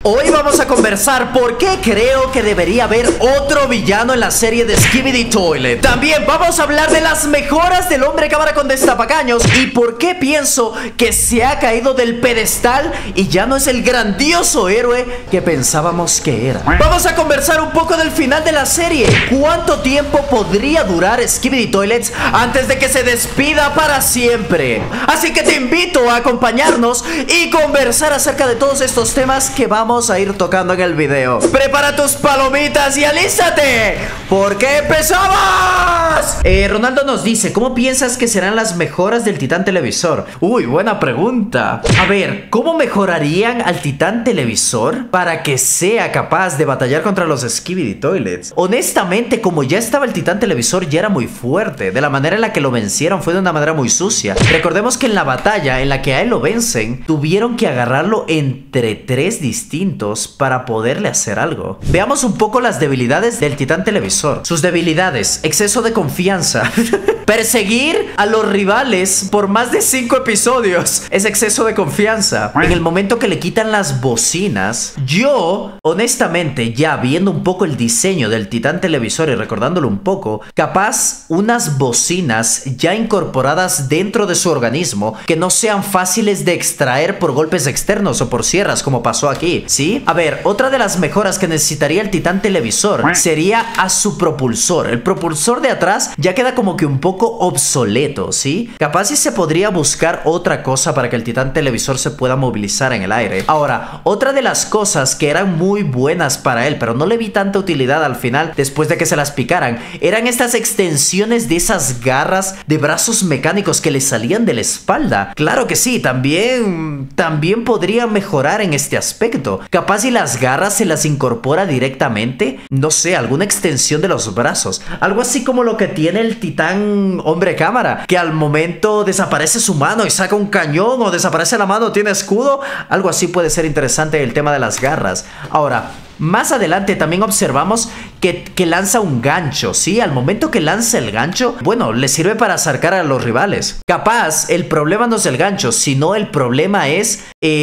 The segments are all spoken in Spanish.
Hoy vamos a conversar por qué creo que debería haber otro villano en la serie de Skibidi Toilet. También vamos a hablar de las mejoras del hombre cámara con destapacaños y por qué pienso que se ha caído del pedestal y ya no es el grandioso héroe que pensábamos que era. Vamos a conversar un poco del final de la serie. ¿Cuánto tiempo podría durar Skibidi Toilets antes de que se despida para siempre? Así que te invito a acompañarnos y conversar acerca de todos estos temas que vamos a ir tocando en el video. Prepara tus palomitas y alístate, porque empezamos. Ronaldo nos dice: ¿cómo piensas que serán las mejoras del titán televisor? Uy, buena pregunta. A ver, ¿cómo mejorarían al titán televisor para que sea capaz de batallar contra los Skibidi Toilets? Honestamente, como ya estaba el titán televisor, ya era muy fuerte. De la manera en la que lo vencieron fue de una manera muy sucia. Recordemos que en la batalla en la que a él lo vencen, tuvieron que agarrarlo entre 3 distintos para poderle hacer algo. Veamos un poco las debilidades del titán televisor. Sus debilidades: exceso de confianza. Perseguir a los rivales por más de 5 episodios es exceso de confianza. En el momento que le quitan las bocinas, yo, honestamente, ya viendo un poco el diseño del titán televisor y recordándolo un poco, capaz unas bocinas ya incorporadas dentro de su organismo que no sean fáciles de extraer por golpes externos o por sierras como pasó aquí, ¿sí? A ver, otra de las mejoras que necesitaría el titán televisor sería a su propulsor. El propulsor de atrás ya queda como que un poco obsoleto, ¿sí? Capaz si se podría buscar otra cosa para que el titán televisor se pueda movilizar en el aire. Ahora, otra de las cosas que eran muy buenas para él, pero no le vi tanta utilidad al final después de que se las picaran, eran estas extensiones de esas garras de brazos mecánicos que le salían de la espalda. Claro que sí, también podría mejorar en este aspecto. Capaz si las garras se las incorpora directamente, no sé, alguna extensión de los brazos, algo así como lo que tiene el titán hombre cámara, que al momento desaparece su mano y saca un cañón, o desaparece la mano, tiene escudo. Algo así puede ser interesante el tema de las garras. Ahora, más adelante también observamos que lanza un gancho, ¿sí? Al momento que lanza el gancho, bueno, le sirve para acercar a los rivales. Capaz, el problema no es el gancho, sino el problema es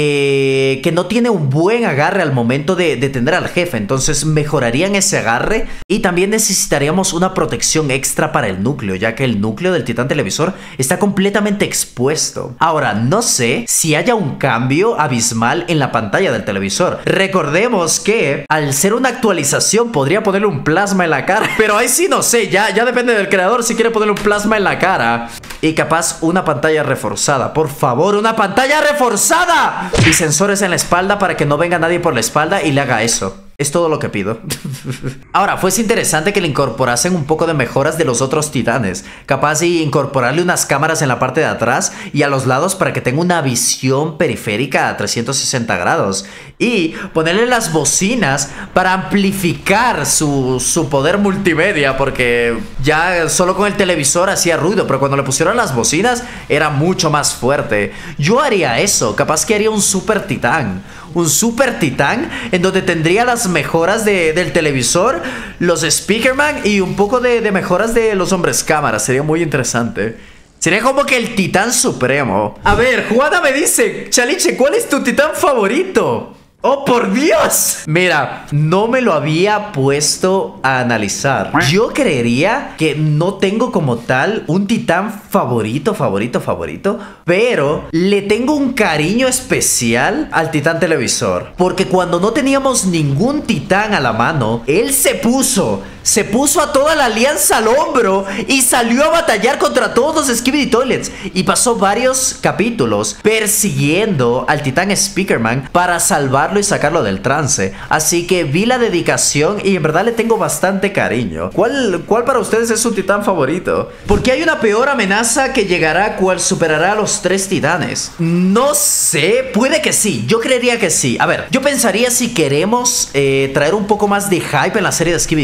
que no tiene un buen agarre al momento de detener al jefe. Entonces mejorarían ese agarre y también necesitaríamos una protección extra para el núcleo, ya que el núcleo del titán televisor está completamente expuesto. Ahora, no sé si haya un cambio abismal en la pantalla del televisor. Recordemos que al ser una actualización podría ponerle un plasma en la cara, pero ahí sí no sé, ya depende del creador si quiere ponerle un plasma en la cara. Y capaz una pantalla reforzada, por favor, una pantalla reforzada. Y sensores en la espalda para que no venga nadie por la espalda y le haga eso. Es todo lo que pido. Ahora, fuese interesante que le incorporasen un poco de mejoras de los otros titanes. Capaz de incorporarle unas cámaras en la parte de atrás y a los lados para que tenga una visión periférica a 360 grados. Y ponerle las bocinas para amplificar su poder multimedia, porque ya solo con el televisor hacía ruido, pero cuando le pusieron las bocinas era mucho más fuerte. Yo haría eso. Capaz que haría un super titán. Un super titán en donde tendría las mejoras del televisor, los Speakerman y un poco de mejoras de los hombres cámara. Sería muy interesante. Sería como que el titán supremo. A ver, Juana me dice: Chaliche, ¿cuál es tu titán favorito? ¡Oh, por Dios! Mira, no me lo había puesto a analizar. Yo creería que no tengo como tal un titán favorito, pero le tengo un cariño especial al titán televisor. Porque cuando no teníamos ningún titán a la mano, él se puso a toda la alianza al hombro y salió a batallar contra todos los Skibidi Toilets. Y pasó varios capítulos persiguiendo al titán Speakerman para salvarlo y sacarlo del trance. Así que vi la dedicación y en verdad le tengo bastante cariño. ¿Cuál para ustedes es su titán favorito? Porque hay una peor amenaza que llegará, cual superará a los 3 titanes. No sé, puede que sí. Yo creería que sí. A ver, yo pensaría, si queremos traer un poco más de hype en la serie de Skibidi Toilet,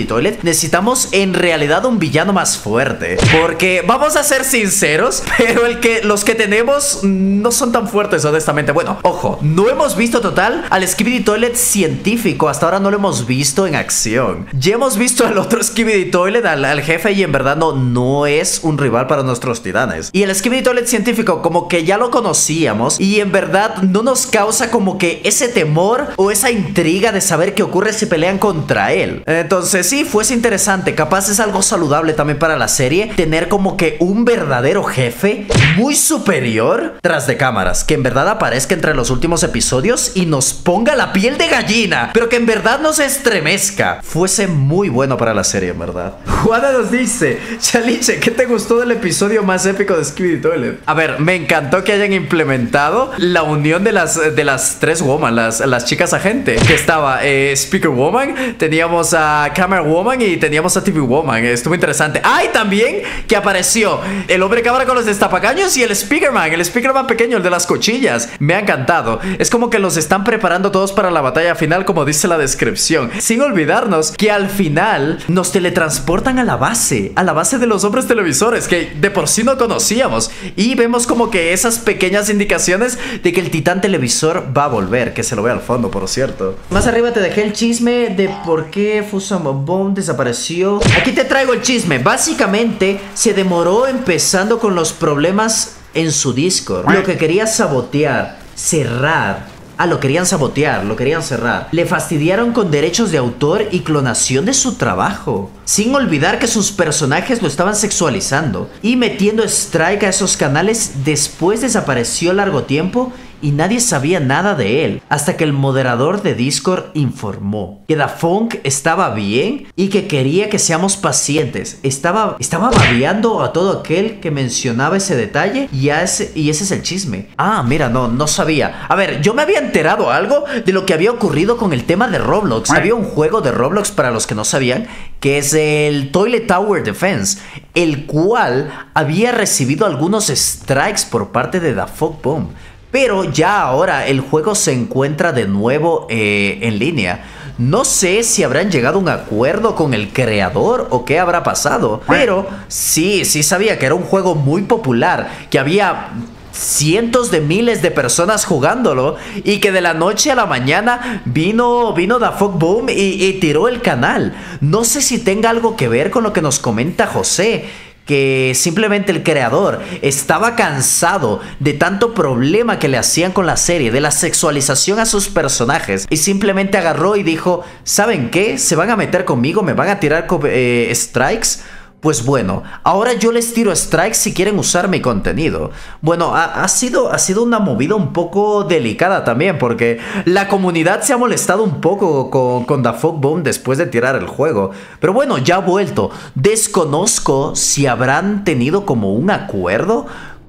necesitamos en realidad un villano más fuerte. Porque vamos a ser sinceros, pero los que tenemos no son tan fuertes, honestamente. Bueno, ojo, no hemos visto total al Skibidi Toilet científico. Hasta ahora no lo hemos visto en acción. Ya hemos visto al otro Skibidi Toilet, al jefe, y en verdad no es un rival para nuestros titanes. Y el Skibidi Toilet científico como que ya lo conocíamos, y en verdad no nos causa como que ese temor o esa intriga de saber qué ocurre si pelean contra él. Entonces sí, fuese interesante. Capaz es algo saludable también para la serie tener como que un verdadero jefe muy superior tras de cámaras, que en verdad aparezca entre los últimos episodios y nos ponga la piel de gallina, pero que en verdad nos estremezca. Fuese muy bueno para la serie, en verdad. Juana nos dice: Chaliche, ¿qué te gustó del episodio más épico de Skibidi Toilet? A ver, me encantó que hayan implementado la unión de las tres woman, las chicas agente, que estaba Speaker Woman, teníamos a Camera Woman y teníamos a TV Woman. Estuvo interesante. Ah, y también que apareció el hombre cabra con los destapacaños y el Speakerman pequeño, el de las cuchillas. Me ha encantado. Es como que los están preparando todos para la batalla final, como dice la descripción. Sin olvidarnos que al final nos teletransportan a la base de los hombres televisores, que de por sí no conocíamos. Y vemos como que esas pequeñas indicaciones de que el titán televisor va a volver, que se lo ve al fondo, por cierto. Más arriba te dejé el chisme de por qué Fusion Bomb desapareció. Aquí te traigo el chisme. Básicamente se demoró empezando con los problemas en su Discord. Lo que quería sabotear, cerrar. Lo querían sabotear, lo querían cerrar. Le fastidiaron con derechos de autor y clonación de su trabajo. Sin olvidar que sus personajes lo estaban sexualizando y metiendo strike a esos canales. Después desapareció largo tiempo y nadie sabía nada de él, hasta que el moderador de Discord informó que Dafunk estaba bien y que quería que seamos pacientes. Estaba babeando a todo aquel que mencionaba ese detalle, y ese es el chisme. Ah, mira, no sabía. A ver, yo me había enterado algo de lo que había ocurrido con el tema de Roblox. Había un juego de Roblox, para los que no sabían, que es el Toilet Tower Defense, el cual había recibido algunos strikes por parte de Dafunk Bomb. Pero ya ahora el juego se encuentra de nuevo en línea. No sé si habrán llegado a un acuerdo con el creador o qué habrá pasado, pero sí sabía que era un juego muy popular, que había cientos de miles de personas jugándolo, y que de la noche a la mañana vino Dafunk Boom y tiró el canal. No sé si tenga algo que ver con lo que nos comenta José, que simplemente el creador estaba cansado de tanto problema que le hacían con la serie, de la sexualización a sus personajes, y simplemente agarró y dijo: ¿saben qué? ¿Se van a meter conmigo? ¿Me van a tirar strikes? Pues bueno, ahora yo les tiro strikes si quieren usar mi contenido. Bueno, ha sido una movida un poco delicada también, porque la comunidad se ha molestado un poco con Dafunk Boom después de tirar el juego. Pero bueno, ya ha vuelto. Desconozco si habrán tenido como un acuerdo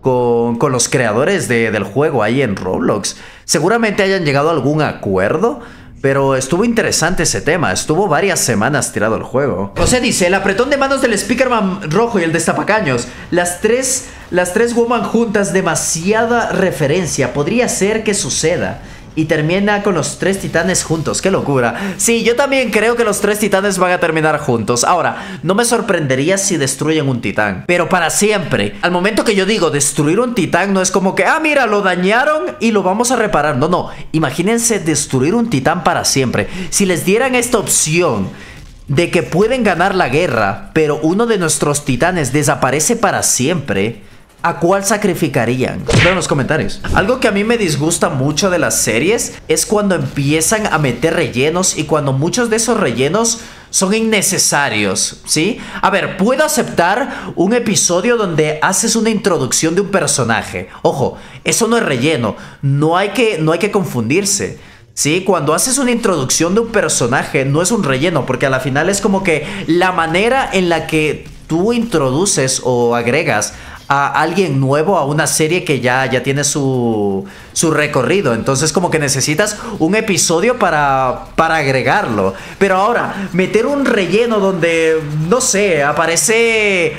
con los creadores del juego ahí en Roblox. Seguramente hayan llegado a algún acuerdo, pero estuvo interesante ese tema. Estuvo varias semanas tirado el juego. José dice: el apretón de manos del Speakerman rojo y el destapacaños, las tres woman juntas, demasiada referencia. Podría ser que suceda. Y termina con los tres titanes juntos. ¡Qué locura! Sí, yo también creo que los tres titanes van a terminar juntos. Ahora, no me sorprendería si destruyen un titán, pero para siempre. Al momento que yo digo destruir un titán, no es como que, mira, lo dañaron y lo vamos a reparar. No. Imagínense destruir un titán para siempre. Si les dieran esta opción de que pueden ganar la guerra, pero uno de nuestros titanes desaparece para siempre, ¿a cuál sacrificarían? En los comentarios. Algo que a mí me disgusta mucho de las series es cuando empiezan a meter rellenos, y cuando muchos de esos rellenos son innecesarios, ¿sí? A ver, puedo aceptar un episodio donde haces una introducción de un personaje. Ojo, eso no es relleno. No hay que confundirse. Sí, cuando haces una introducción de un personaje no es un relleno, porque a la final es como que la manera en la que tú introduces o agregas a alguien nuevo a una serie que ya tiene su recorrido. Entonces como que necesitas un episodio para agregarlo. Pero ahora, meter un relleno donde, no sé, aparece,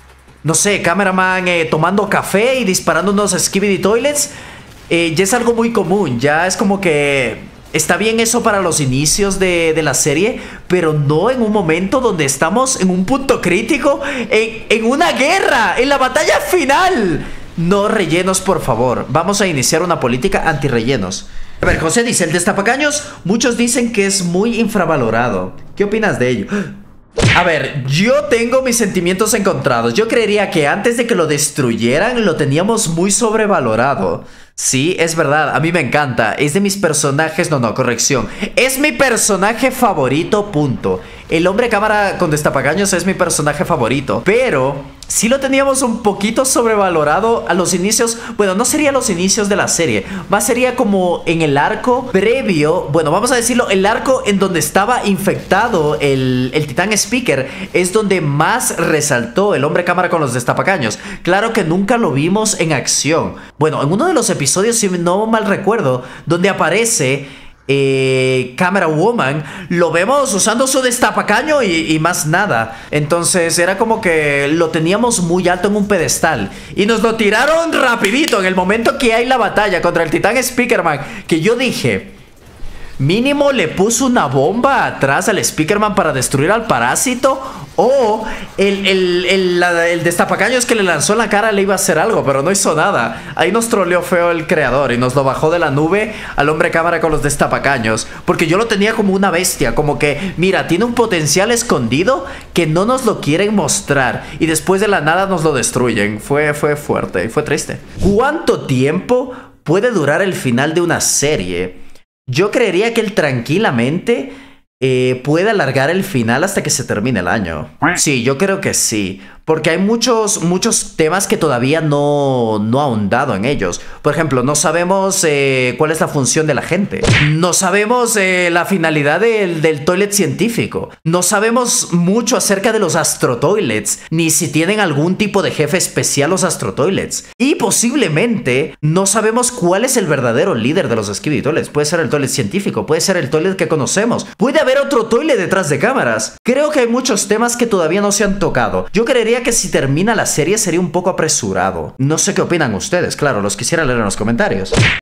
no sé, Cameraman tomando café y disparando unos Skibidi Toilets, ya es algo muy común. Ya es como que Está bien eso para los inicios de la serie, pero no en un momento donde estamos en un punto crítico, en una guerra, en la batalla final. No rellenos, por favor. Vamos a iniciar una política anti-rellenos. A ver, José dice, el destapacaños, muchos dicen que es muy infravalorado. ¿Qué opinas de ello? A ver, yo tengo mis sentimientos encontrados. Yo creería que antes de que lo destruyeran, lo teníamos muy sobrevalorado. Sí, es verdad, a mí me encanta. Es de mis personajes... No, corrección. Es mi personaje favorito, punto. El hombre cámara con destapacaños es mi personaje favorito. Pero sí lo teníamos un poquito sobrevalorado a los inicios. Bueno, no sería los inicios de la serie. Más sería como en el arco previo. Bueno, vamos a decirlo, el arco en donde estaba infectado el titán Speaker. Es donde más resaltó el hombre cámara con los destapacaños. Claro que nunca lo vimos en acción. Bueno, en uno de los episodios, si no mal recuerdo, donde aparece Camera Woman, lo vemos usando su destapacaño y más nada. Entonces era como que lo teníamos muy alto en un pedestal y nos lo tiraron rapidito en el momento que hay la batalla contra el titán Speakerman, que yo dije, mínimo le puso una bomba atrás al Speakerman para destruir al parásito. O el destapacaños que le lanzó en la cara le iba a hacer algo, pero no hizo nada. Ahí nos troleó feo el creador y nos lo bajó de la nube al hombre cámara con los destapacaños. Porque yo lo tenía como una bestia, como que, mira, tiene un potencial escondido que no nos lo quieren mostrar. Y después de la nada nos lo destruyen. Fue fuerte y fue triste. ¿Cuánto tiempo puede durar el final de una serie? Yo creería que él tranquilamente puede alargar el final hasta que se termine el año. Sí, yo creo que sí. Porque hay muchos temas que todavía no ha ahondado en ellos. Por ejemplo, no sabemos cuál es la función de la gente. No sabemos la finalidad del toilet científico. No sabemos mucho acerca de los astrotoilets, ni si tienen algún tipo de jefe especial los astrotoilets. Y posiblemente no sabemos cuál es el verdadero líder de los Skibidi Toilets. Puede ser el toilet científico, puede ser el toilet que conocemos. Puede haber otro toilet detrás de cámaras. Creo que hay muchos temas que todavía no se han tocado. Yo creería que si termina la serie sería un poco apresurado. No sé qué opinan ustedes, claro, los quisiera leer en los comentarios.